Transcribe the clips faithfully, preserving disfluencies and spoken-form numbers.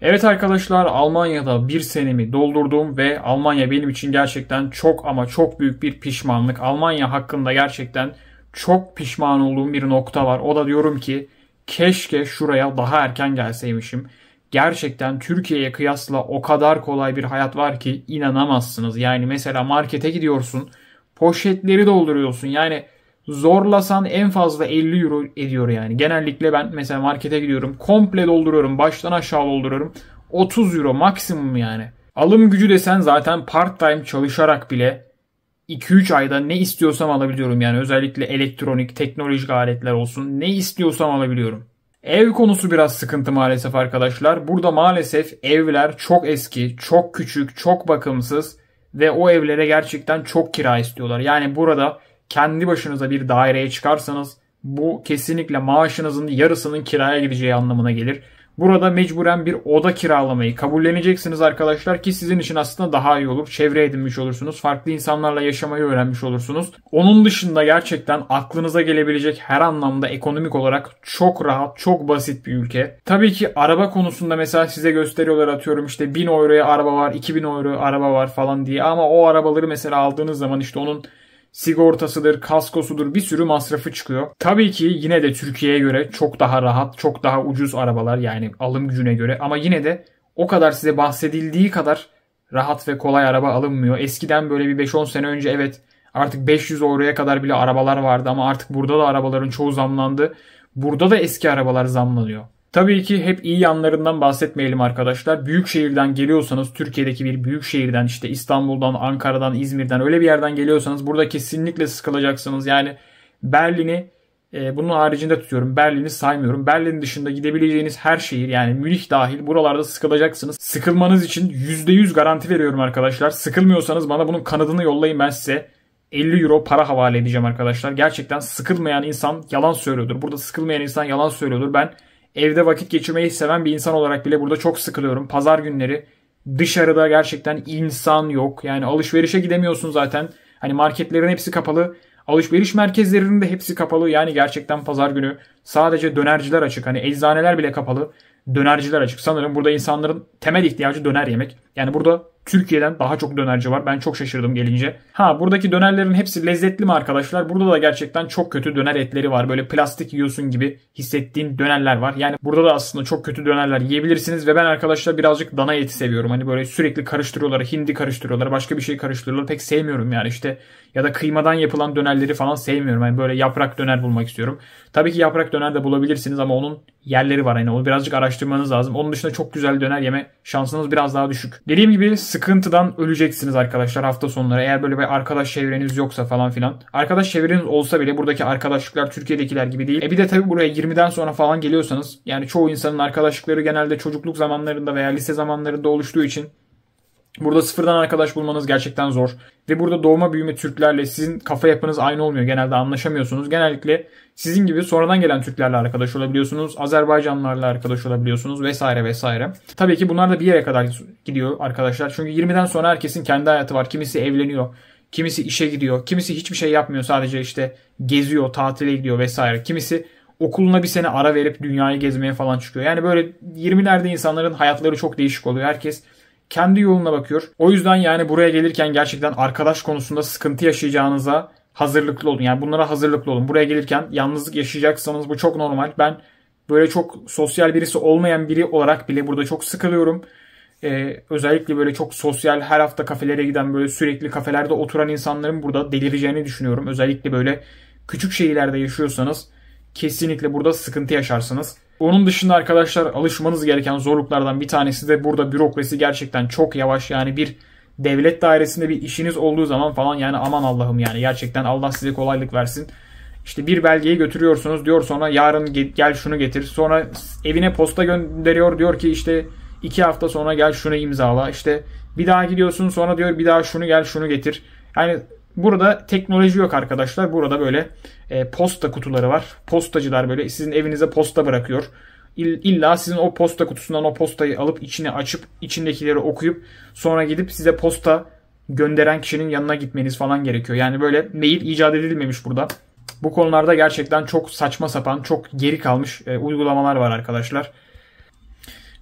Evet arkadaşlar, Almanya'da bir senemi doldurdum ve Almanya benim için gerçekten çok ama çok büyük bir pişmanlık. Almanya hakkında gerçekten çok pişman olduğum bir nokta var. O da diyorum ki keşke şuraya daha erken gelseymişim. Gerçekten Türkiye'ye kıyasla o kadar kolay bir hayat var ki inanamazsınız. Yani mesela markete gidiyorsun, poşetleri dolduruyorsun. Yani zorlasan en fazla elli euro ediyor yani. Genellikle ben mesela markete gidiyorum. Komple dolduruyorum. Baştan aşağı dolduruyorum. otuz euro maksimum yani. Alım gücü desen zaten part time çalışarak bile iki üç ayda ne istiyorsam alabiliyorum. Yani özellikle elektronik, teknolojik aletler olsun. Ne istiyorsam alabiliyorum. Ev konusu biraz sıkıntı maalesef arkadaşlar. Burada maalesef evler çok eski, çok küçük, çok bakımsız ve o evlere gerçekten çok kira istiyorlar. Yani burada kendi başınıza bir daireye çıkarsanız bu kesinlikle maaşınızın yarısının kiraya gideceği anlamına gelir. Burada mecburen bir oda kiralamayı kabulleneceksiniz arkadaşlar ki sizin için aslında daha iyi olur. Çevre edinmiş olursunuz. Farklı insanlarla yaşamayı öğrenmiş olursunuz. Onun dışında gerçekten aklınıza gelebilecek her anlamda ekonomik olarak çok rahat, çok basit bir ülke. Tabii ki araba konusunda mesela size gösteriyorlar, atıyorum işte bin euroya araba var, iki bin euro araba var falan diye. Ama o arabaları mesela aldığınız zaman işte onun sigortasıdır, kaskosudur, bir sürü masrafı çıkıyor. Tabii ki yine de Türkiye'ye göre çok daha rahat, çok daha ucuz arabalar yani alım gücüne göre. Ama yine de o kadar size bahsedildiği kadar rahat ve kolay araba alınmıyor. Eskiden böyle bir beş on sene önce evet artık beş yüz euroya kadar bile arabalar vardı ama artık burada da arabaların çoğu zamlandı. Burada da eski arabalar zamlanıyor. Tabii ki hep iyi yanlarından bahsetmeyelim arkadaşlar. Büyük şehirden geliyorsanız, Türkiye'deki bir büyük şehirden, işte İstanbul'dan, Ankara'dan, İzmir'den öyle bir yerden geliyorsanız burada kesinlikle sıkılacaksınız. Yani Berlin'i e, bunun haricinde tutuyorum. Berlin'i saymıyorum. Berlin dışında gidebileceğiniz her şehir, yani Münih dahil, buralarda sıkılacaksınız. Sıkılmanız için yüzde yüz garanti veriyorum arkadaşlar. Sıkılmıyorsanız bana bunun kanıtını yollayın, ben size elli euro para havale edeceğim arkadaşlar. Gerçekten sıkılmayan insan yalan söylüyordur. Burada sıkılmayan insan yalan söylüyordur. Ben evde vakit geçirmeyi seven bir insan olarak bile burada çok sıkılıyorum. Pazar günleri dışarıda gerçekten insan yok. Yani alışverişe gidemiyorsun zaten. Hani marketlerin hepsi kapalı. Alışveriş merkezlerinin de hepsi kapalı. Yani gerçekten pazar günü sadece dönerciler açık. Hani eczaneler bile kapalı. Dönerciler açık. Sanırım burada insanların temel ihtiyacı döner yemek. Yani burada Türkiye'den daha çok dönerci var. Ben çok şaşırdım gelince. Ha, buradaki dönerlerin hepsi lezzetli mi arkadaşlar? Burada da gerçekten çok kötü döner etleri var. Böyle plastik yiyorsun gibi hissettiğin dönerler var. Yani burada da aslında çok kötü dönerler yiyebilirsiniz ve ben arkadaşlar birazcık dana eti seviyorum. Hani böyle sürekli karıştırıyorlar, hindi karıştırıyorlar, başka bir şey karıştırıyorlar. Pek sevmiyorum yani işte. Ya da kıymadan yapılan dönerleri falan sevmiyorum. Yani böyle yaprak döner bulmak istiyorum. Tabii ki yaprak döner de bulabilirsiniz ama onun yerleri var. Yani onu birazcık araştırmanız lazım. Onun dışında çok güzel döner yeme şansınız biraz daha düşük. Dediğim gibi sıkıntıdan öleceksiniz arkadaşlar hafta sonları. Eğer böyle bir arkadaş çevreniz yoksa falan filan. Arkadaş çevreniz olsa bile buradaki arkadaşlıklar Türkiye'dekiler gibi değil. E bir de tabii buraya yirmiden sonra falan geliyorsanız, yani çoğu insanın arkadaşlıkları genelde çocukluk zamanlarında veya lise zamanlarında oluştuğu için burada sıfırdan arkadaş bulmanız gerçekten zor. Ve burada doğma büyüme Türklerle sizin kafa yapınız aynı olmuyor. Genelde anlaşamıyorsunuz. Genellikle sizin gibi sonradan gelen Türklerle arkadaş olabiliyorsunuz. Azerbaycanlılarla arkadaş olabiliyorsunuz vesaire vesaire. Tabii ki bunlar da bir yere kadar gidiyor arkadaşlar. Çünkü yirmiden sonra herkesin kendi hayatı var. Kimisi evleniyor. Kimisi işe gidiyor. Kimisi hiçbir şey yapmıyor. Sadece işte geziyor, tatile gidiyor vesaire. Kimisi okuluna bir sene ara verip dünyayı gezmeye falan çıkıyor. Yani böyle yirmilerde insanların hayatları çok değişik oluyor. Herkes kendi yoluna bakıyor. O yüzden yani buraya gelirken gerçekten arkadaş konusunda sıkıntı yaşayacağınıza hazırlıklı olun. Yani bunlara hazırlıklı olun. Buraya gelirken yalnızlık yaşayacaksanız bu çok normal. Ben böyle çok sosyal birisi olmayan biri olarak bile burada çok sıkılıyorum. Ee, özellikle böyle çok sosyal, her hafta kafelere giden, böyle sürekli kafelerde oturan insanların burada delireceğini düşünüyorum. Özellikle böyle küçük şehirlerde yaşıyorsanız kesinlikle burada sıkıntı yaşarsınız. Onun dışında arkadaşlar alışmanız gereken zorluklardan bir tanesi de burada bürokrasi gerçekten çok yavaş. Yani bir devlet dairesinde bir işiniz olduğu zaman falan yani aman Allah'ım, yani gerçekten Allah size kolaylık versin. İşte bir belgeyi götürüyorsunuz, diyor sonra yarın gel şunu getir. Sonra evine posta gönderiyor, diyor ki işte iki hafta sonra gel şunu imzala. İşte bir daha gidiyorsun, sonra diyor bir daha şunu gel şunu getir. Yani burada teknoloji yok arkadaşlar. Burada böyle e, posta kutuları var. Postacılar böyle sizin evinize posta bırakıyor. İlla sizin o posta kutusundan o postayı alıp içine açıp içindekileri okuyup sonra gidip size posta gönderen kişinin yanına gitmeniz falan gerekiyor. Yani böyle mail icat edilmemiş burada. Bu konularda gerçekten çok saçma sapan, çok geri kalmış e, uygulamalar var arkadaşlar.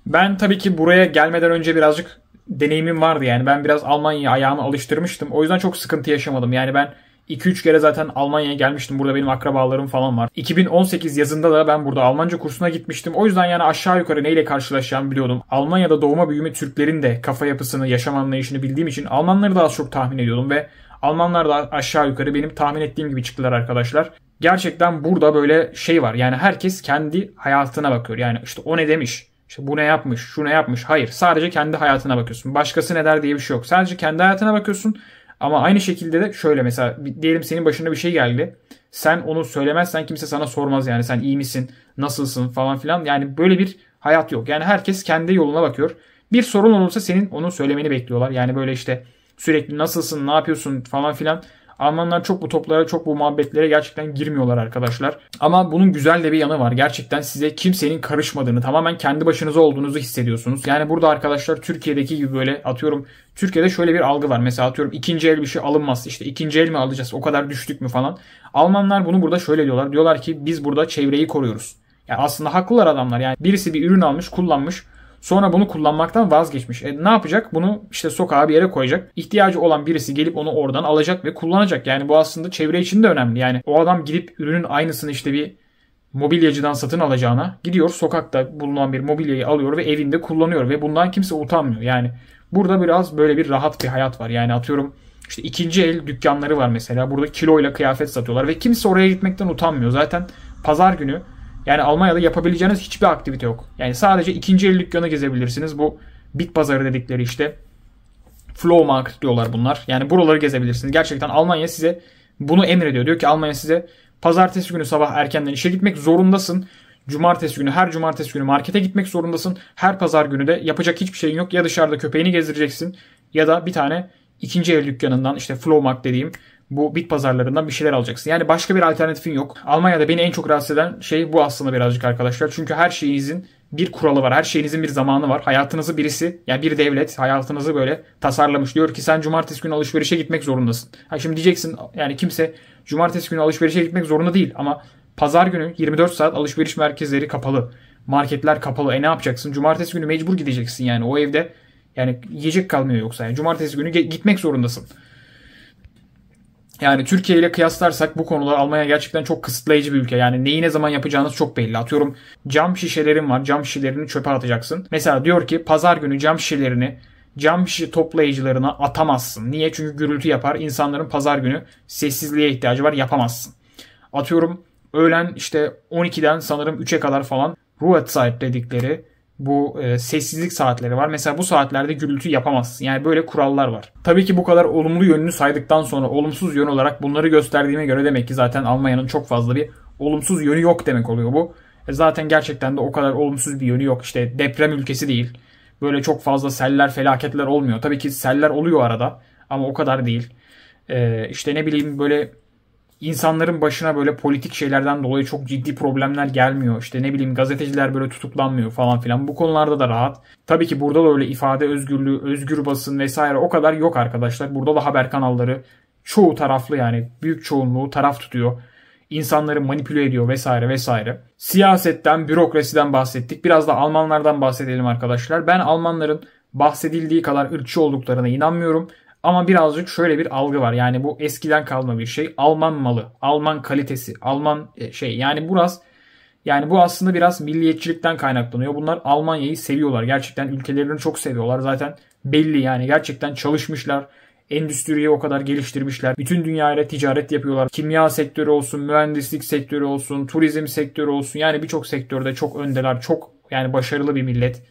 Ben tabii ki buraya gelmeden önce birazcık deneyimim vardı yani. Ben biraz Almanya'ya ayağımı alıştırmıştım. O yüzden çok sıkıntı yaşamadım. Yani ben iki üç kere zaten Almanya'ya gelmiştim. Burada benim akrabalarım falan var. iki bin on sekiz yazında da ben burada Almanca kursuna gitmiştim. O yüzden yani aşağı yukarı neyle karşılaşacağımı biliyordum. Almanya'da doğma büyüme Türklerin de kafa yapısını, yaşam anlayışını bildiğim için Almanları da az çok tahmin ediyordum ve Almanlar da aşağı yukarı benim tahmin ettiğim gibi çıktılar arkadaşlar. Gerçekten burada böyle şey var. Yani herkes kendi hayatına bakıyor. Yani işte o ne demiş, işte bu ne yapmış, şu ne yapmış. Hayır, sadece kendi hayatına bakıyorsun. Başkası ne der diye bir şey yok. Sadece kendi hayatına bakıyorsun. Ama aynı şekilde de şöyle mesela diyelim senin başına bir şey geldi. Sen onu söylemezsen kimse sana sormaz yani. Sen iyi misin, nasılsın falan filan. Yani böyle bir hayat yok. Yani herkes kendi yoluna bakıyor. Bir sorun olursa senin onu söylemeni bekliyorlar. Yani böyle işte sürekli nasılsın, ne yapıyorsun falan filan. Almanlar çok bu toplara, çok bu muhabbetlere gerçekten girmiyorlar arkadaşlar. Ama bunun güzel de bir yanı var. Gerçekten size kimsenin karışmadığını, tamamen kendi başınıza olduğunuzu hissediyorsunuz. Yani burada arkadaşlar Türkiye'deki gibi böyle atıyorum, Türkiye'de şöyle bir algı var. Mesela atıyorum ikinci el bir şey alınmaz. İşte ikinci el mi alacağız? O kadar düştük mü falan. Almanlar bunu burada şöyle diyorlar. Diyorlar ki biz burada çevreyi koruyoruz. Yani aslında haklılar adamlar. Yani birisi bir ürün almış, kullanmış. Sonra bunu kullanmaktan vazgeçmiş. E, ne yapacak? Bunu işte sokağa bir yere koyacak. İhtiyacı olan birisi gelip onu oradan alacak ve kullanacak. Yani bu aslında çevre için de önemli. Yani o adam gidip ürünün aynısını işte bir mobilyacıdan satın alacağına gidiyor sokakta bulunan bir mobilyayı alıyor ve evinde kullanıyor ve bundan kimse utanmıyor. Yani burada biraz böyle bir rahat bir hayat var. Yani atıyorum işte ikinci el dükkanları var mesela. Burada kiloyla kıyafet satıyorlar ve kimse oraya gitmekten utanmıyor. Zaten pazar günü yani Almanya'da yapabileceğiniz hiçbir aktivite yok. Yani sadece ikinci el dükkanı gezebilirsiniz. Bu bit pazarı dedikleri işte Flohmarkt diyorlar bunlar. Yani buraları gezebilirsiniz. Gerçekten Almanya size bunu emrediyor. Diyor ki Almanya size pazartesi günü sabah erkenden işe gitmek zorundasın. Cumartesi günü, her cumartesi günü markete gitmek zorundasın. Her pazar günü de yapacak hiçbir şeyin yok. Ya dışarıda köpeğini gezdireceksin ya da bir tane ikinci el dükkanından işte Flohmarkt dediğim bu bit pazarlarından bir şeyler alacaksın. Yani başka bir alternatifin yok. Almanya'da beni en çok rahatsız eden şey bu aslında birazcık arkadaşlar. Çünkü her şeyinizin bir kuralı var. Her şeyinizin bir zamanı var. Hayatınızı birisi, yani bir devlet hayatınızı böyle tasarlamış. Diyor ki sen cumartesi günü alışverişe gitmek zorundasın. Ha şimdi diyeceksin yani kimse cumartesi günü alışverişe gitmek zorunda değil. Ama pazar günü yirmi dört saat alışveriş merkezleri kapalı. Marketler kapalı. E ne yapacaksın? Cumartesi günü mecbur gideceksin yani. O evde yani yiyecek kalmıyor yoksa. Yani cumartesi günü gitmek zorundasın. Yani Türkiye ile kıyaslarsak bu konuda Almanya gerçekten çok kısıtlayıcı bir ülke. Yani neyi ne zaman yapacağınız çok belli. Atıyorum cam şişelerin var. Cam şişelerini çöpe atacaksın. Mesela diyor ki pazar günü cam şişelerini cam şişe toplayıcılarına atamazsın. Niye? Çünkü gürültü yapar. İnsanların pazar günü sessizliğe ihtiyacı var. Yapamazsın. Atıyorum öğlen işte on ikiden sanırım üçe kadar falan Ruhezeit dedikleri bu e, sessizlik saatleri var. Mesela bu saatlerde gürültü yapamazsın. Yani böyle kurallar var. Tabii ki bu kadar olumlu yönünü saydıktan sonra olumsuz yön olarak bunları gösterdiğime göre demek ki zaten Almanya'nın çok fazla bir olumsuz yönü yok demek oluyor bu. E, zaten gerçekten de o kadar olumsuz bir yönü yok. İşte deprem ülkesi değil. Böyle çok fazla seller, felaketler olmuyor. Tabii ki seller oluyor arada ama o kadar değil. E, işte ne bileyim böyle İnsanların başına böyle politik şeylerden dolayı çok ciddi problemler gelmiyor. İşte ne bileyim gazeteciler böyle tutuklanmıyor falan filan. Bu konularda da rahat. Tabii ki burada da öyle ifade özgürlüğü, özgür basın vesaire o kadar yok arkadaşlar. Burada da haber kanalları çoğu taraflı yani büyük çoğunluğu taraf tutuyor. İnsanları manipüle ediyor vesaire vesaire. Siyasetten, bürokrasiden bahsettik. Biraz da Almanlardan bahsedelim arkadaşlar. Ben Almanların bahsedildiği kadar ırkçı olduklarına inanmıyorum. Ama birazcık şöyle bir algı var. Yani bu eskiden kalma bir şey. Alman malı, Alman kalitesi, Alman şey. Yani biraz yani bu aslında biraz milliyetçilikten kaynaklanıyor. Bunlar Almanya'yı seviyorlar. Gerçekten ülkelerini çok seviyorlar. Zaten belli yani gerçekten çalışmışlar. Endüstriyi o kadar geliştirmişler. Bütün dünyayla ticaret yapıyorlar. Kimya sektörü olsun, mühendislik sektörü olsun, turizm sektörü olsun. Yani birçok sektörde çok öndeler. Çok yani başarılı bir millet.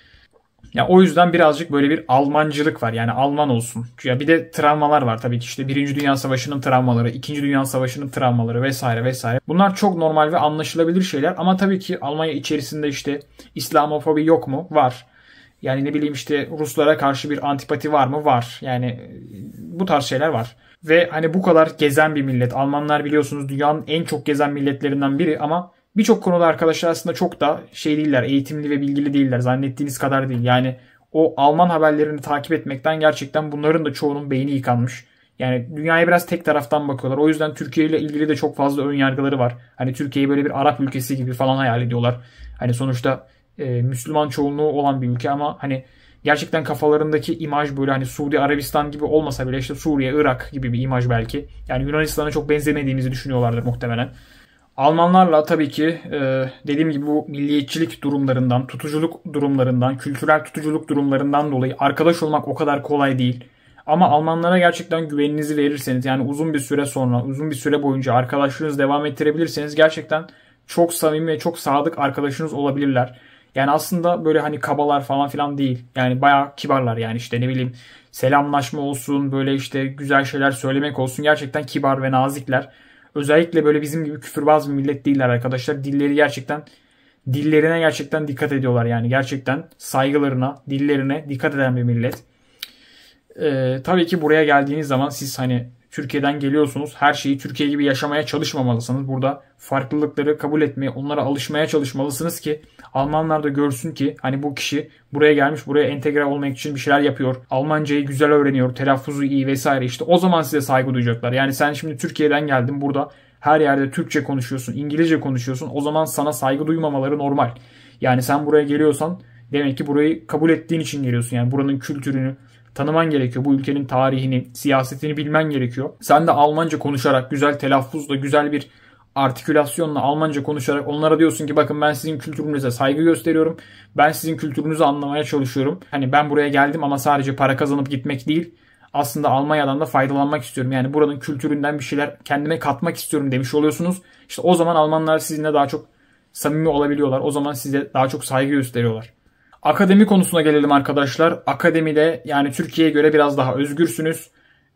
Ya o yüzden birazcık böyle bir Almancılık var. Yani Alman olsun. Ya bir de travmalar var tabii ki işte Birinci Dünya Savaşı'nın travmaları, İkinci Dünya Savaşı'nın travmaları vesaire vesaire. Bunlar çok normal ve anlaşılabilir şeyler ama tabii ki Almanya içerisinde işte İslamofobi yok mu? Var. Yani ne bileyim işte Ruslara karşı bir antipati var mı? Var. Yani bu tarz şeyler var. Ve hani bu kadar gezen bir millet. Almanlar biliyorsunuz dünyanın en çok gezen milletlerinden biri ama birçok konuda arkadaşlar aslında çok da şey değiller, eğitimli ve bilgili değiller. Zannettiğiniz kadar değil. Yani o Alman haberlerini takip etmekten gerçekten bunların da çoğunun beyni yıkanmış. Yani dünyaya biraz tek taraftan bakıyorlar. O yüzden Türkiye ile ilgili de çok fazla ön yargıları var. Hani Türkiye'yi böyle bir Arap ülkesi gibi falan hayal ediyorlar. Hani sonuçta e, Müslüman çoğunluğu olan bir ülke ama hani gerçekten kafalarındaki imaj böyle hani Suudi Arabistan gibi olmasa bile işte Suriye, Irak gibi bir imaj belki. Yani Yunanistan'a çok benzemediğimizi düşünüyorlardır muhtemelen. Almanlarla tabii ki e, dediğim gibi bu milliyetçilik durumlarından, tutuculuk durumlarından, kültürel tutuculuk durumlarından dolayı arkadaş olmak o kadar kolay değil. Ama Almanlara gerçekten güveninizi verirseniz yani uzun bir süre sonra, uzun bir süre boyunca arkadaşlığınızı devam ettirebilirseniz gerçekten çok samimi ve çok sadık arkadaşınız olabilirler. Yani aslında böyle hani kabalar falan filan değil. Yani bayağı kibarlar yani işte ne bileyim selamlaşma olsun, böyle işte güzel şeyler söylemek olsun. Gerçekten kibar ve nazikler. Özellikle böyle bizim gibi küfürbaz bir millet değiller arkadaşlar. Dilleri gerçekten dillerine gerçekten dikkat ediyorlar yani. Gerçekten saygılarına, dillerine dikkat eden bir millet. Ee, tabii ki buraya geldiğiniz zaman siz hani Türkiye'den geliyorsunuz. Her şeyi Türkiye gibi yaşamaya çalışmamalısınız. Burada farklılıkları kabul etmeye, onlara alışmaya çalışmalısınız ki Almanlar da görsün ki hani bu kişi buraya gelmiş, buraya entegre olmak için bir şeyler yapıyor. Almancayı güzel öğreniyor, telaffuzu iyi vesaire. İşte o zaman size saygı duyacaklar. Yani sen şimdi Türkiye'den geldin, burada her yerde Türkçe konuşuyorsun, İngilizce konuşuyorsun. O zaman sana saygı duymamaları normal. Yani sen buraya geliyorsan demek ki burayı kabul ettiğin için geliyorsun. Yani buranın kültürünü tanıman gerekiyor. Bu ülkenin tarihini, siyasetini bilmen gerekiyor. Sen de Almanca konuşarak, güzel telaffuzla, güzel bir artikülasyonla Almanca konuşarak onlara diyorsun ki bakın ben sizin kültürünüze saygı gösteriyorum. Ben sizin kültürünüzü anlamaya çalışıyorum. Hani ben buraya geldim ama sadece para kazanıp gitmek değil. Aslında Almanya'dan da faydalanmak istiyorum. Yani buranın kültüründen bir şeyler kendime katmak istiyorum demiş oluyorsunuz. İşte o zaman Almanlar sizinle daha çok samimi olabiliyorlar. O zaman size daha çok saygı gösteriyorlar. Akademi konusuna gelelim arkadaşlar. Akademide yani Türkiye'ye göre biraz daha özgürsünüz.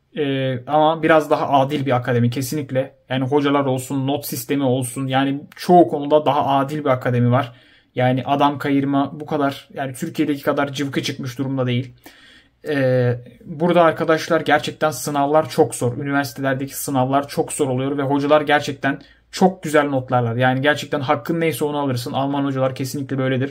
Ee, ama biraz daha adil bir akademi kesinlikle. Yani hocalar olsun, not sistemi olsun. Yani çoğu konuda daha adil bir akademi var. Yani adam kayırma bu kadar yani Türkiye'deki kadar cıvkı çıkmış durumda değil. Ee, burada arkadaşlar gerçekten sınavlar çok zor. Üniversitelerdeki sınavlar çok zor oluyor ve hocalar gerçekten çok güzel notlarlar. Yani gerçekten hakkın neyse onu alırsın. Alman hocalar kesinlikle böyledir.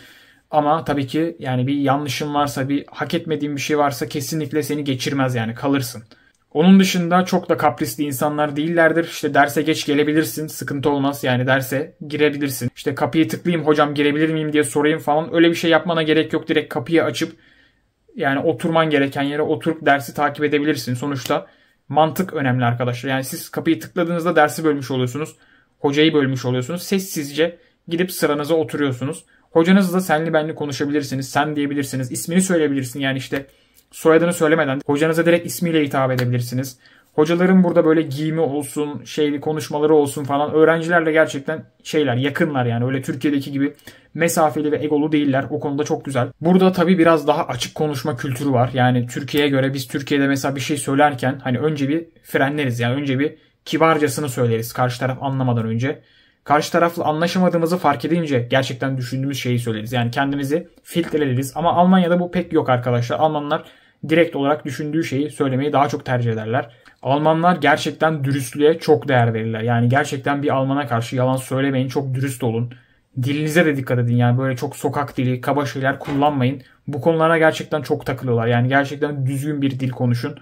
Ama tabii ki yani bir yanlışın varsa, bir hak etmediğin bir şey varsa kesinlikle seni geçirmez yani kalırsın. Onun dışında çok da kaprisli insanlar değillerdir. İşte derse geç gelebilirsin, sıkıntı olmaz yani derse girebilirsin. İşte kapıyı tıklayayım hocam girebilir miyim diye sorayım falan öyle bir şey yapmana gerek yok. Direkt kapıyı açıp yani oturman gereken yere oturup dersi takip edebilirsin. Sonuçta mantık önemli arkadaşlar. Yani siz kapıyı tıkladığınızda dersi bölmüş oluyorsunuz. Hocayı bölmüş oluyorsunuz. Sessizce gidip sıranıza oturuyorsunuz. Hocanızla senli benli konuşabilirsiniz. Sen diyebilirsiniz. İsmini söyleyebilirsin. Yani işte soyadını söylemeden hocanıza direkt ismiyle hitap edebilirsiniz. Hocaların burada böyle giyimi olsun, şeyli konuşmaları olsun falan öğrencilerle gerçekten şeyler, yakınlar yani. Öyle Türkiye'deki gibi mesafeli ve egolu değiller. O konuda çok güzel. Burada tabii biraz daha açık konuşma kültürü var. Yani Türkiye'ye göre biz Türkiye'de mesela bir şey söylerken hani önce bir frenleriz. Yani önce bir kibarcasını söyleriz karşı taraf anlamadan önce. Karşı tarafla anlaşamadığımızı fark edince gerçekten düşündüğümüz şeyi söyleriz. Yani kendimizi filtreleriz. Ama Almanya'da bu pek yok arkadaşlar. Almanlar direkt olarak düşündüğü şeyi söylemeyi daha çok tercih ederler. Almanlar gerçekten dürüstlüğe çok değer verirler. Yani gerçekten bir Alman'a karşı yalan söylemeyin. Çok dürüst olun. Dilinize de dikkat edin. Yani böyle çok sokak dili, kaba şeyler kullanmayın. Bu konulara gerçekten çok takılıyorlar. Yani gerçekten düzgün bir dil konuşun.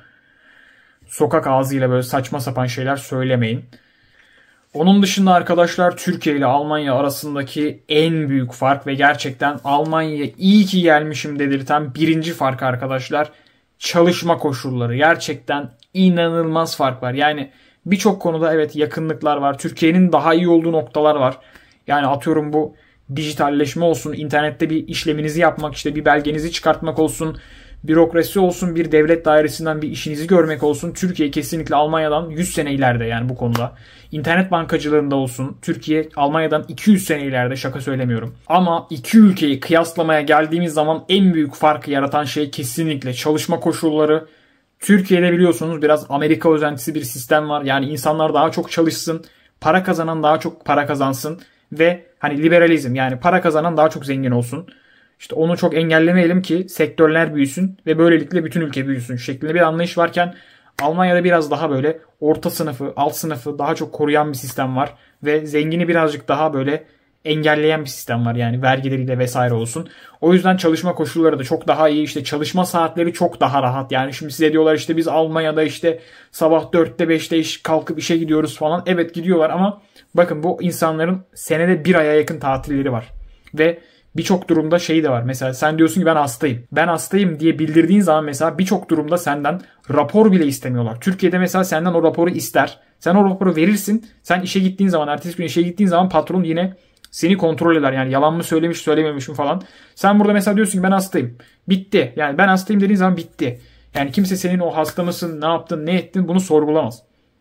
Sokak ağzıyla böyle saçma sapan şeyler söylemeyin. Onun dışında arkadaşlar Türkiye ile Almanya arasındaki en büyük fark ve gerçekten Almanya'ya iyi ki gelmişim dedirten birinci fark arkadaşlar çalışma koşulları. Gerçekten inanılmaz fark var. Yani birçok konuda evet yakınlıklar var. Türkiye'nin daha iyi olduğu noktalar var. Yani atıyorum bu dijitalleşme olsun, internette bir işleminizi yapmak, işte bir belgenizi çıkartmak olsun, bürokrasi olsun, bir devlet dairesinden bir işinizi görmek olsun. Türkiye kesinlikle Almanya'dan yüz sene ileride yani bu konuda. İnternet bankacılığında olsun. Türkiye Almanya'dan iki yüz sene ileride, şaka söylemiyorum. Ama iki ülkeyi kıyaslamaya geldiğimiz zaman en büyük farkı yaratan şey kesinlikle çalışma koşulları. Türkiye'de biliyorsunuz biraz Amerika özentisi bir sistem var. Yani insanlar daha çok çalışsın, para kazanan daha çok para kazansın ve hani liberalizm yani para kazanan daha çok zengin olsun. İşte onu çok engellemeyelim ki sektörler büyüsün ve böylelikle bütün ülke büyüsün şeklinde bir anlayış varken Almanya'da biraz daha böyle orta sınıfı, alt sınıfı daha çok koruyan bir sistem var ve zengini birazcık daha böyle engelleyen bir sistem var yani vergileriyle vesaire olsun. O yüzden çalışma koşulları da çok daha iyi, işte çalışma saatleri çok daha rahat. Yani şimdi size diyorlar işte biz Almanya'da işte sabah dörtte beşte iş kalkıp işe gidiyoruz falan. Evet gidiyorlar ama bakın bu insanların senede bir aya yakın tatilleri var ve birçok durumda şey de var. Mesela sen diyorsun ki ben hastayım. Ben hastayım diye bildirdiğin zaman mesela birçok durumda senden rapor bile istemiyorlar. Türkiye'de mesela senden o raporu ister. Sen o raporu verirsin. Sen işe gittiğin zaman, ertesi gün işe gittiğin zaman patron yine seni kontrol eder. Yani yalan mı söylemiş, söylememiş mi falan. Sen burada mesela diyorsun ki ben hastayım. Bitti. Yani ben hastayım dediğin zaman bitti. Yani kimse senin o hasta mısın, ne yaptın, ne ettin bunu sorgulamaz.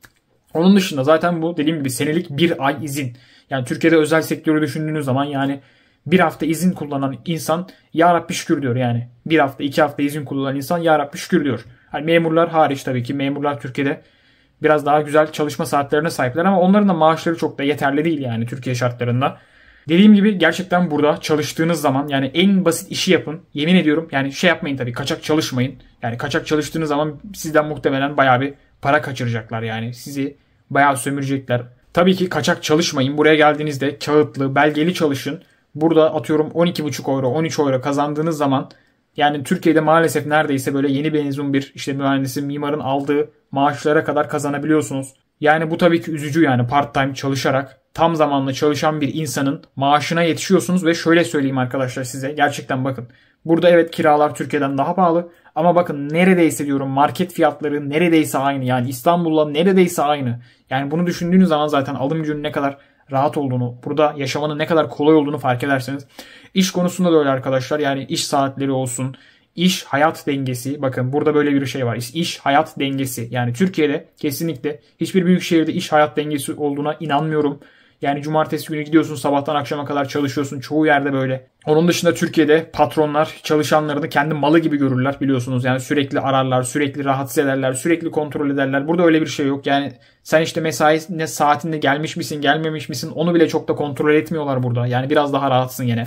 Onun dışında zaten bu dediğim gibi senelik bir ay izin. Yani Türkiye'de özel sektörü düşündüğünüz zaman yani bir hafta izin kullanan insan ya Rabbi şükür diyor yani. Bir hafta, iki hafta izin kullanan insan ya Rabbi şükür diyor. Hani memurlar hariç tabii ki. Memurlar Türkiye'de biraz daha güzel çalışma saatlerine sahipler ama onların da maaşları çok da yeterli değil yani Türkiye şartlarında. Dediğim gibi gerçekten burada çalıştığınız zaman yani en basit işi yapın. Yemin ediyorum yani şey yapmayın tabii, kaçak çalışmayın. Yani kaçak çalıştığınız zaman sizden muhtemelen bayağı bir para kaçıracaklar yani. Sizi bayağı sömürecekler. Tabii ki kaçak çalışmayın. Buraya geldiğinizde kağıtlı, belgeli çalışın. Burada atıyorum on iki buçuk euro, on üç euro kazandığınız zaman yani Türkiye'de maalesef neredeyse böyle yeni mezun bir işte mühendisin, mimarın aldığı maaşlara kadar kazanabiliyorsunuz. Yani bu tabii ki üzücü yani part time çalışarak tam zamanlı çalışan bir insanın maaşına yetişiyorsunuz ve şöyle söyleyeyim arkadaşlar size gerçekten bakın. Burada evet kiralar Türkiye'den daha pahalı ama bakın neredeyse diyorum market fiyatları neredeyse aynı. Yani İstanbul'la neredeyse aynı. Yani bunu düşündüğünüz zaman zaten alım gücünün ne kadar rahat olduğunu, burada yaşamanın ne kadar kolay olduğunu fark ederseniz. İş konusunda da öyle arkadaşlar. Yani iş saatleri olsun, iş hayat dengesi. Bakın burada böyle bir şey var. İş hayat dengesi. Yani Türkiye'de kesinlikle hiçbir büyük şehirde iş hayat dengesi olduğuna inanmıyorum. Yani cumartesi günü gidiyorsun sabahtan akşama kadar çalışıyorsun. Çoğu yerde böyle. Onun dışında Türkiye'de patronlar çalışanlarını kendi malı gibi görürler biliyorsunuz. Yani sürekli ararlar, sürekli rahatsız ederler, sürekli kontrol ederler. Burada öyle bir şey yok. Yani sen işte mesai ne saatinde gelmiş misin, gelmemiş misin onu bile çok da kontrol etmiyorlar burada. Yani biraz daha rahatsın yine.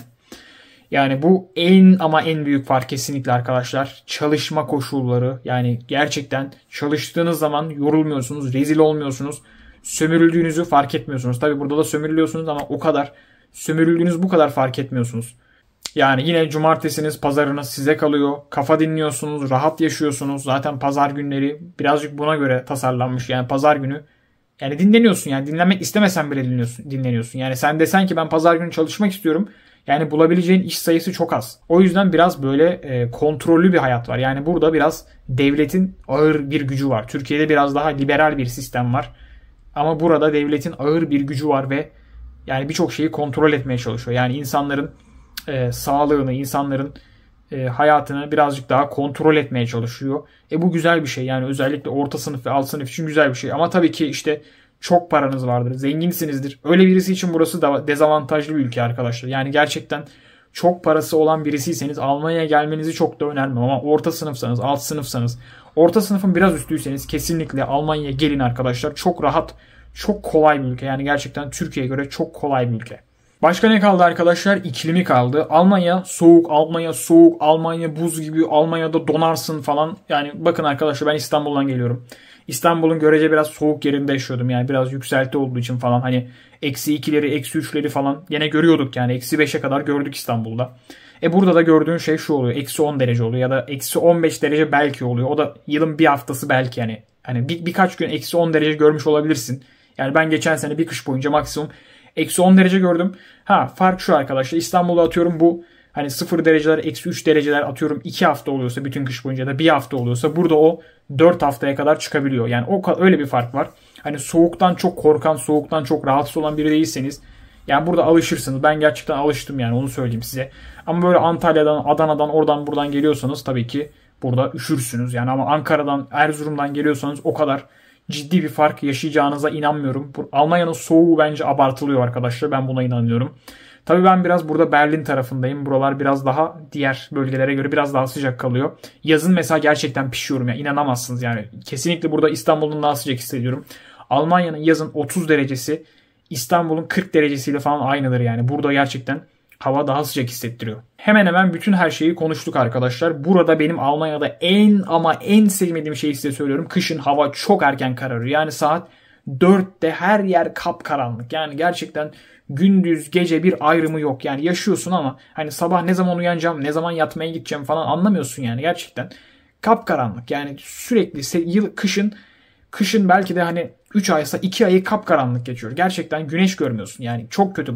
Yani bu en ama en büyük fark kesinlikle arkadaşlar. Çalışma koşulları. Yani gerçekten çalıştığınız zaman yorulmuyorsunuz, rezil olmuyorsunuz. Sömürüldüğünüzü fark etmiyorsunuz. Tabi burada da sömürülüyorsunuz ama o kadar sömürüldüğünüz bu kadar fark etmiyorsunuz. Yani yine cumartesiniz, pazarınız size kalıyor. Kafa dinliyorsunuz, rahat yaşıyorsunuz. Zaten pazar günleri birazcık buna göre tasarlanmış. Yani pazar günü yani dinleniyorsun. Yani dinlenmek istemesen bile dinliyorsun, dinleniyorsun. Yani sen desen ki ben pazar günü çalışmak istiyorum. Yani bulabileceğin iş sayısı çok az. O yüzden biraz böyle e, kontrollü bir hayat var. Yani burada biraz devletin ağır bir gücü var. Türkiye'de biraz daha liberal bir sistem var. Ama burada devletin ağır bir gücü var ve yani birçok şeyi kontrol etmeye çalışıyor. Yani insanların e, sağlığını, insanların e, hayatını birazcık daha kontrol etmeye çalışıyor. E bu güzel bir şey. Yani özellikle orta sınıf ve alt sınıf için güzel bir şey. Ama tabii ki işte çok paranız vardır, zenginsinizdir. Öyle birisi için burası da dezavantajlı bir ülke arkadaşlar. Yani gerçekten çok parası olan birisiyseniz Almanya'ya gelmenizi çok da önermem. Ama orta sınıfsanız, alt sınıfsanız, orta sınıfın biraz üstüyseniz kesinlikle Almanya'ya gelin arkadaşlar. Çok rahat, çok kolay bir ülke. Yani gerçekten Türkiye'ye göre çok kolay bir ülke. Başka ne kaldı arkadaşlar? İklimi kaldı. Almanya soğuk, Almanya soğuk, Almanya buz gibi, Almanya'da donarsın falan. Yani bakın arkadaşlar ben İstanbul'dan geliyorum. İstanbul'un görece biraz soğuk yerinde yaşıyordum. Yani biraz yükselti olduğu için falan hani eksi ikileri, eksi üçleri falan gene görüyorduk yani. Eksi beşe kadar gördük İstanbul'da. E burada da gördüğün şey şu oluyor. Eksi on derece oluyor ya da eksi on beş derece belki oluyor. O da yılın bir haftası belki yani. Hani bir, birkaç gün eksi on derece görmüş olabilirsin. Yani ben geçen sene bir kış boyunca maksimum eksi on derece gördüm. Ha fark şu arkadaşlar. İstanbul'da atıyorum bu hani sıfır dereceler, eksi üç dereceler atıyorum iki hafta oluyorsa bütün kış boyunca da bir hafta oluyorsa burada o dört haftaya kadar çıkabiliyor. Yani o öyle bir fark var. Hani soğuktan çok korkan, soğuktan çok rahatsız olan biri değilseniz yani burada alışırsınız. Ben gerçekten alıştım yani onu söyleyeyim size. Ama böyle Antalya'dan, Adana'dan, oradan buradan geliyorsanız tabii ki burada üşürsünüz. Yani ama Ankara'dan, Erzurum'dan geliyorsanız o kadar ciddi bir fark yaşayacağınıza inanmıyorum. Almanya'nın soğuğu bence abartılıyor arkadaşlar. Ben buna inanıyorum. Tabii ben biraz burada Berlin tarafındayım. Buralar biraz daha diğer bölgelere göre biraz daha sıcak kalıyor. Yazın mesela gerçekten pişiyorum ya. İnanamazsınız yani. Kesinlikle burada İstanbul'un daha sıcak hissediyorum. Almanya'nın yazın otuz derecesi İstanbul'un kırk derecesiyle falan aynıdır yani. Burada gerçekten hava daha sıcak hissettiriyor. Hemen hemen bütün her şeyi konuştuk arkadaşlar. Burada benim Almanya'da en ama en sevmediğim şeyi size söylüyorum. Kışın hava çok erken kararıyor. Yani saat dörtte her yer kapkaranlık. Yani gerçekten gündüz gece bir ayrımı yok. Yani yaşıyorsun ama hani sabah ne zaman uyanacağım, ne zaman yatmaya gideceğim falan anlamıyorsun yani gerçekten. Kapkaranlık. Yani sürekli yıl kışın kışın belki de hani üç aysa iki ayı kapkaranlık geçiyor. Gerçekten güneş görmüyorsun. Yani çok kötü bu.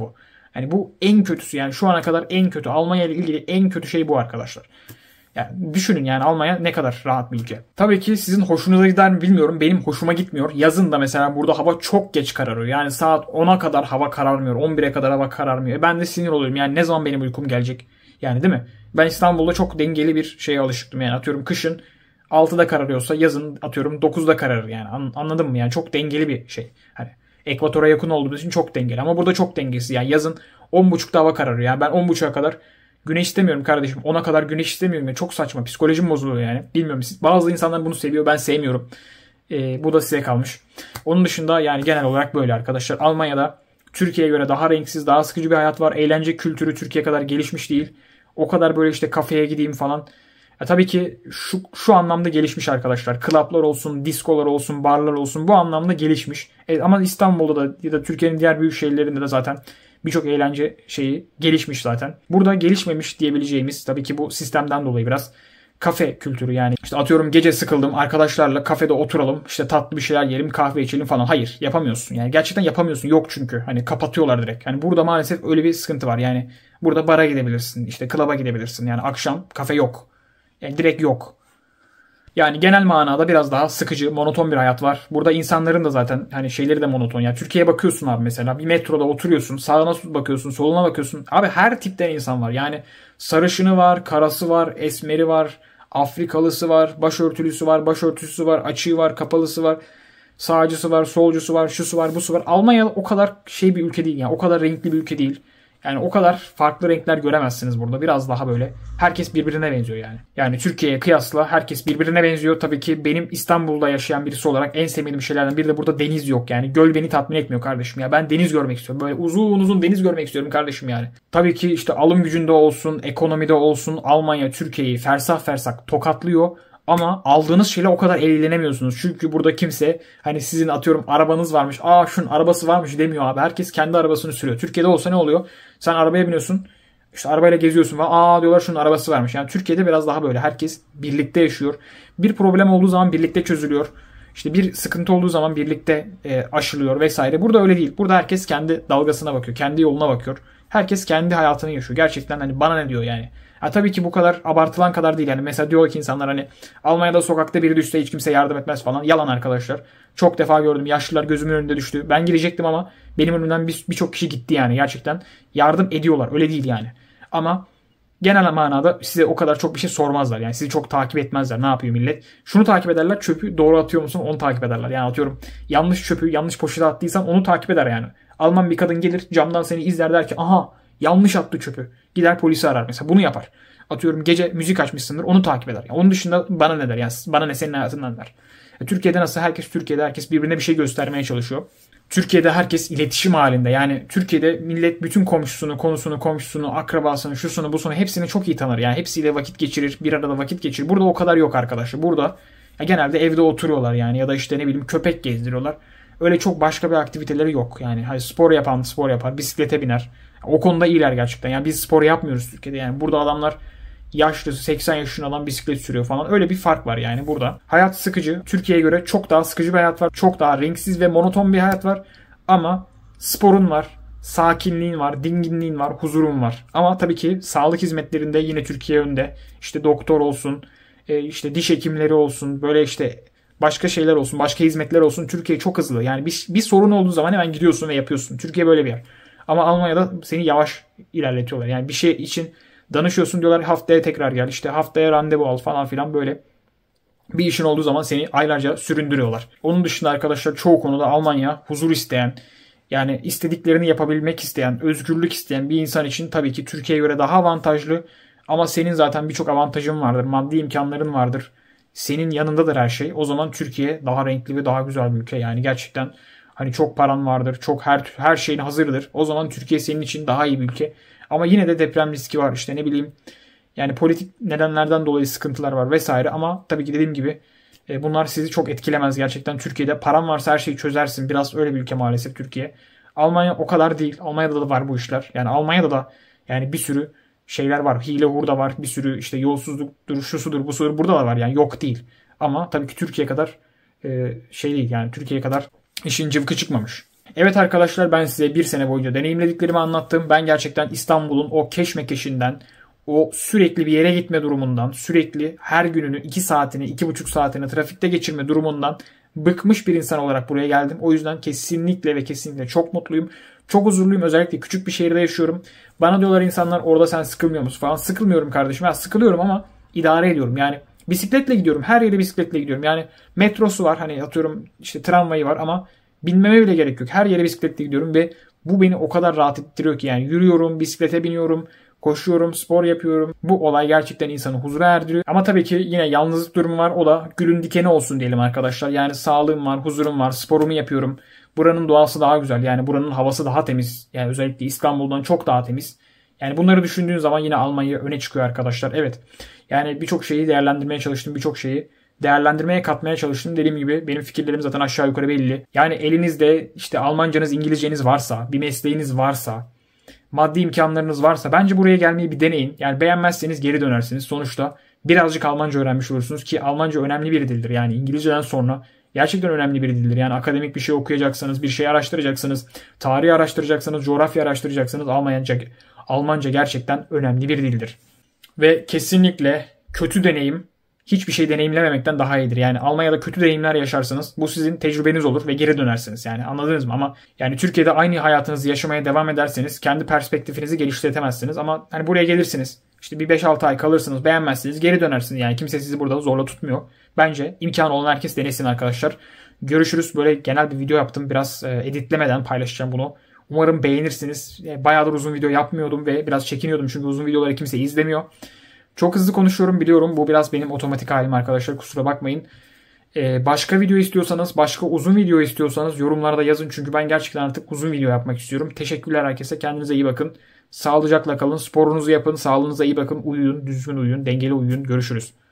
Yani bu en kötüsü, yani şu ana kadar en kötü. Almanya ile ilgili en kötü şey bu arkadaşlar. Yani düşünün, yani Almanya ne kadar rahat bir ülke. Tabii ki sizin hoşunuza gider mi bilmiyorum. Benim hoşuma gitmiyor. Yazın da mesela burada hava çok geç kararıyor. Yani saat ona kadar hava kararmıyor. on bire kadar hava kararmıyor. E ben de sinir oluyorum. Yani ne zaman benim uykum gelecek? Yani değil mi? Ben İstanbul'da çok dengeli bir şeye alışıktım. Yani atıyorum kışın altıda kararıyorsa yazın atıyorum dokuzda kararır yani. Anladın mı? Yani çok dengeli bir şey. Hani ekvatora yakın olduğumuz için çok dengeli. Ama burada çok dengesiz. Yani yazın on buçukta hava kararıyor. Yani ben on buçuğa kadar güneş istemiyorum kardeşim. ona kadar güneş istemiyorum. Yani çok saçma. Psikolojim bozuluyor yani. Bilmiyorum. Bazı insanlar bunu seviyor. Ben sevmiyorum. Ee, bu da size kalmış. Onun dışında yani genel olarak böyle arkadaşlar. Almanya'da Türkiye'ye göre daha renksiz, daha sıkıcı bir hayat var. Eğlence kültürü Türkiye kadar gelişmiş değil. O kadar böyle işte kafeye gideyim falan. Ya tabii ki şu, şu anlamda gelişmiş arkadaşlar. Klaplar olsun, diskolar olsun, barlar olsun, bu anlamda gelişmiş. E, ama İstanbul'da da ya da Türkiye'nin diğer büyük şehirlerinde de zaten birçok eğlence şeyi gelişmiş zaten. Burada gelişmemiş diyebileceğimiz, tabii ki bu sistemden dolayı biraz, kafe kültürü. Yani işte atıyorum gece sıkıldım, arkadaşlarla kafede oturalım, işte tatlı bir şeyler yiyelim, kahve içelim falan. Hayır, yapamıyorsun. Yani gerçekten yapamıyorsun. Yok çünkü. Hani kapatıyorlar direkt. Yani burada maalesef öyle bir sıkıntı var. Yani burada bara gidebilirsin, işte klaba gidebilirsin. Yani akşam kafe yok. Yani direkt yok. Yani genel manada biraz daha sıkıcı, monoton bir hayat var. Burada insanların da zaten hani şeyleri de monoton. Yani Türkiye'ye bakıyorsun abi mesela. Bir metroda oturuyorsun. Sağına bakıyorsun, soluna bakıyorsun. Abi her tipten insan var. Yani sarışını var, karası var, esmeri var, Afrikalısı var, başörtülüsü var, başörtüsüsü var, açığı var, kapalısı var, sağcısı var, solcusu var, şusu var, busu var. Almanya o kadar şey bir ülke değil yani. O kadar renkli bir ülke değil. Yani o kadar farklı renkler göremezsiniz burada. Biraz daha böyle herkes birbirine benziyor yani. Yani Türkiye'ye kıyasla herkes birbirine benziyor. Tabii ki benim İstanbul'da yaşayan birisi olarak en sevmediğim şeylerden biri de burada deniz yok. Yani göl beni tatmin etmiyor kardeşim ya. Ben deniz görmek istiyorum. Böyle uzun uzun deniz görmek istiyorum kardeşim yani. Tabii ki işte alım gücünde olsun, ekonomide olsun Almanya Türkiye'yi fersah fersah tokatlıyor. Ama aldığınız şeyle o kadar eğlenemiyorsunuz. Çünkü burada kimse hani sizin atıyorum arabanız varmış, aa şunun arabası varmış demiyor abi. Herkes kendi arabasını sürüyor. Türkiye'de olsa ne oluyor? Sen arabaya biniyorsun, işte arabayla geziyorsun falan. Aa diyorlar şunun arabası varmış. Yani Türkiye'de biraz daha böyle. Herkes birlikte yaşıyor. Bir problem olduğu zaman birlikte çözülüyor. İşte bir sıkıntı olduğu zaman birlikte e, aşılıyor vesaire. Burada öyle değil. Burada herkes kendi dalgasına bakıyor. Kendi yoluna bakıyor. Herkes kendi hayatını yaşıyor. Gerçekten hani bana ne diyor yani. Ha, tabii ki bu kadar abartılan kadar değil. Yani mesela diyor ki insanlar hani Almanya'da sokakta biri düşse hiç kimse yardım etmez falan. Yalan arkadaşlar. Çok defa gördüm. Yaşlılar gözümün önünde düştü. Ben gidecektim ama benim önümden birçok bir kişi gitti yani. Gerçekten yardım ediyorlar. Öyle değil yani. Ama genel manada size o kadar çok bir şey sormazlar. Yani sizi çok takip etmezler. Ne yapıyor millet? Şunu takip ederler. Çöpü doğru atıyor musun? Onu takip ederler. Yani atıyorum yanlış çöpü yanlış poşete attıysan onu takip eder yani. Alman bir kadın gelir camdan seni izler, der ki aha yanlış attı çöpü. Gider polisi arar mesela. Bunu yapar. Atıyorum gece müzik açmışsındır. Onu takip eder. Yani onun dışında bana ne der? Yani bana ne senin hayatından der. E, Türkiye'de nasıl? Herkes Türkiye'de herkes birbirine bir şey göstermeye çalışıyor. Türkiye'de herkes iletişim halinde. Yani Türkiye'de millet bütün komşusunu, konusunu, komşusunu, akrabasını, şusunu, busunu hepsini çok iyi tanır. Yani hepsiyle vakit geçirir. Bir arada vakit geçirir. Burada o kadar yok arkadaşlar. Burada ya genelde evde oturuyorlar yani. Ya da işte ne bileyim köpek gezdiriyorlar. Öyle çok başka bir aktiviteleri yok. Yani hani spor yapan spor yapar. Bisiklete biner. O konuda iyiler gerçekten. Yani biz spor yapmıyoruz Türkiye'de. Yani burada adamlar yaşlı seksen yaşında adam bisiklet sürüyor falan. Öyle bir fark var yani burada. Hayat sıkıcı. Türkiye'ye göre çok daha sıkıcı bir hayat var. Çok daha renksiz ve monoton bir hayat var. Ama sporun var. Sakinliğin var. Dinginliğin var. Huzurun var. Ama tabii ki sağlık hizmetlerinde yine Türkiye önde. İşte doktor olsun. işte diş hekimleri olsun. Böyle işte başka şeyler olsun. Başka hizmetler olsun. Türkiye çok hızlı. Yani bir, bir sorun olduğu zaman hemen gidiyorsun ve yapıyorsun. Türkiye böyle bir yer. Ama Almanya'da seni yavaş ilerletiyorlar. Yani bir şey için danışıyorsun, diyorlar haftaya tekrar gel. İşte haftaya randevu al falan filan böyle. Bir işin olduğu zaman seni aylarca süründürüyorlar. Onun dışında arkadaşlar çoğu konuda Almanya huzur isteyen, yani istediklerini yapabilmek isteyen, özgürlük isteyen bir insan için tabii ki Türkiye'ye göre daha avantajlı. Ama senin zaten birçok avantajın vardır. Maddi imkanların vardır. Senin yanındadır her şey. O zaman Türkiye daha renkli ve daha güzel bir ülke. Yani gerçekten hani çok paran vardır. Çok her her şeyin hazırdır. O zaman Türkiye senin için daha iyi bir ülke. Ama yine de deprem riski var. İşte ne bileyim yani politik nedenlerden dolayı sıkıntılar var vesaire. Ama tabii ki dediğim gibi bunlar sizi çok etkilemez. Gerçekten Türkiye'de paran varsa her şeyi çözersin. Biraz öyle bir ülke maalesef Türkiye. Almanya o kadar değil. Almanya'da da var bu işler. Yani Almanya'da da yani bir sürü şeyler var. Hile hurda var. Bir sürü işte yolsuzluktur, şusudur, busudur. Burada da var yani. Yok değil. Ama tabii ki Türkiye kadar şey değil. Yani Türkiye kadar işin cıvkı çıkmamış. Evet arkadaşlar, ben size bir sene boyunca deneyimlediklerimi anlattım. Ben gerçekten İstanbul'un o keşmekeşinden, o sürekli bir yere gitme durumundan, sürekli her gününü iki saatini, iki buçuk saatini trafikte geçirme durumundan bıkmış bir insan olarak buraya geldim. O yüzden kesinlikle ve kesinlikle çok mutluyum. Çok huzurluyum. Özellikle küçük bir şehirde yaşıyorum. Bana diyorlar insanlar, orada sen sıkılmıyor musun falan. Sıkılmıyorum kardeşim. Ya sıkılıyorum ama idare ediyorum. Yani bisikletle gidiyorum. Her yere bisikletle gidiyorum. Yani metrosu var. Hani atıyorum işte tramvayı var ama binmeme bile gerek yok. Her yere bisikletle gidiyorum ve bu beni o kadar rahat ettiriyor ki, yani yürüyorum, bisiklete biniyorum, koşuyorum, spor yapıyorum. Bu olay gerçekten insanı huzura erdiriyor. Ama tabii ki yine yalnızlık durumu var. O da gülün dikeni olsun diyelim arkadaşlar. Yani sağlığım var, huzurum var, sporumu yapıyorum. Buranın doğası daha güzel. Yani buranın havası daha temiz. Yani özellikle İstanbul'dan çok daha temiz. Yani bunları düşündüğün zaman yine Almanya öne çıkıyor arkadaşlar. Evet. Yani birçok şeyi değerlendirmeye çalıştım. Birçok şeyi değerlendirmeye katmaya çalıştım. Dediğim gibi benim fikirlerim zaten aşağı yukarı belli. Yani elinizde işte Almancanız, İngilizceniz varsa, bir mesleğiniz varsa, maddi imkanlarınız varsa bence buraya gelmeyi bir deneyin. Yani beğenmezseniz geri dönersiniz. Sonuçta birazcık Almanca öğrenmiş olursunuz ki Almanca önemli bir dildir. Yani İngilizceden sonra gerçekten önemli bir dildir. Yani akademik bir şey okuyacaksanız, bir şey araştıracaksınız, tarihi araştıracaksınız, coğrafya araştıracaksınız, Almanca, Almanca gerçekten önemli bir dildir. Ve kesinlikle kötü deneyim hiçbir şey deneyimlememekten daha iyidir. Yani Almanya'da kötü deneyimler yaşarsanız bu sizin tecrübeniz olur ve geri dönersiniz. Yani anladınız mı? Ama yani Türkiye'de aynı hayatınızı yaşamaya devam ederseniz kendi perspektifinizi geliştiremezsiniz. Ama hani buraya gelirsiniz, İşte bir beş altı ay kalırsınız, beğenmezsiniz, geri dönersiniz. Yani kimse sizi burada zorla tutmuyor. Bence imkanı olan herkes denesin arkadaşlar. Görüşürüz. Böyle genel bir video yaptım. Biraz editlemeden paylaşacağım bunu. Umarım beğenirsiniz. Bayağıdır uzun video yapmıyordum ve biraz çekiniyordum çünkü uzun videoları kimse izlemiyor. Çok hızlı konuşuyorum biliyorum. Bu biraz benim otomatik halim arkadaşlar. Kusura bakmayın. Ee, başka video istiyorsanız, başka uzun video istiyorsanız yorumlarda yazın. Çünkü ben gerçekten artık uzun video yapmak istiyorum. Teşekkürler herkese. Kendinize iyi bakın. Sağlıcakla kalın. Sporunuzu yapın. Sağlığınıza iyi bakın. Uyuyun. Düzgün uyuyun. Dengeli uyuyun. Görüşürüz.